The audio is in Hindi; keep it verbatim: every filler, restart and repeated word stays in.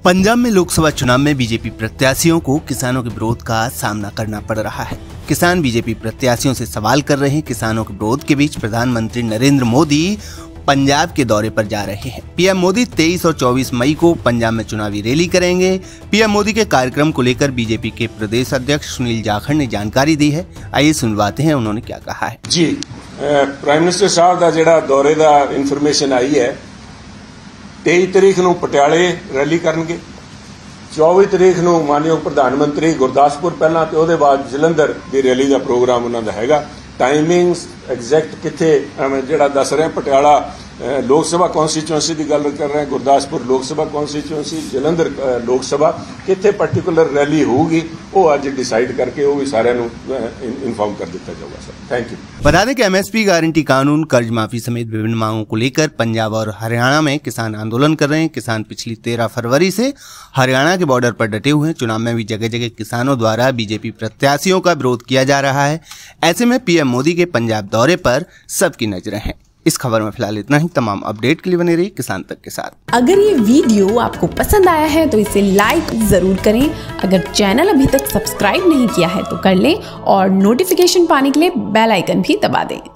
पंजाब में लोकसभा चुनाव में बीजेपी प्रत्याशियों को किसानों के विरोध का सामना करना पड़ रहा है। किसान बीजेपी प्रत्याशियों से सवाल कर रहे हैं। किसानों के विरोध के बीच प्रधानमंत्री नरेंद्र मोदी पंजाब के दौरे पर जा रहे हैं। पीएम मोदी तेईस और चौबीस मई को पंजाब में चुनावी रैली करेंगे। पीएम मोदी के कार्यक्रम को लेकर बीजेपी के प्रदेश अध्यक्ष सुनील जाखड़ ने जानकारी दी है। आइए सुनवाते हैं उन्होंने क्या कहा है। जी प्राइम मिनिस्टर साहब का जिहड़ा दौरे का इन्फॉर्मेशन आई है, तेईस तरीक नूं पटियाले रैली करनगे, चौबीस तरीक नूं मानयोग प्रधानमंत्री गुरदासपुर पहला ते उहदे बाद जलंधर की रैली का प्रोग्राम उन्हां दा हैगा। टाइमिंग्स एग्जैक्ट किथे जिहड़ा दस रहे पटियाला लोक सभा कॉन्स्टिट्यूएंसी की गल कर रहे हैं, गुरदासपुर लोक सभा कॉन्स्टिट्यूएंसी, जलंधर लोक सभा किथे पर्टिकुलर रैली होगी वो अज डिसाइड करके वो भी सारे इन्फॉर्म कर दिया जाएगा। Sir thank you. बता दें कि एमएसपी गारंटी कानून, कर्ज माफी समेत विभिन्न मांगों को लेकर पंजाब और हरियाणा में किसान आंदोलन कर रहे हैं। किसान पिछली तेरह फरवरी से हरियाणा के बॉर्डर पर डटे हुए हैं। चुनाव में भी जगह जगह किसानों द्वारा बीजेपी प्रत्याशियों का विरोध किया जा रहा है। ऐसे में पीएम मोदी के पंजाब दौरे पर सबकी नजरें हैं। इस खबर में फिलहाल इतना ही। तमाम अपडेट के लिए बने रहिए किसान तक के साथ। अगर ये वीडियो आपको पसंद आया है तो इसे लाइक जरूर करें। अगर चैनल अभी तक सब्सक्राइब नहीं किया है तो कर लें और नोटिफिकेशन पाने के लिए बेल आइकन भी दबा दें।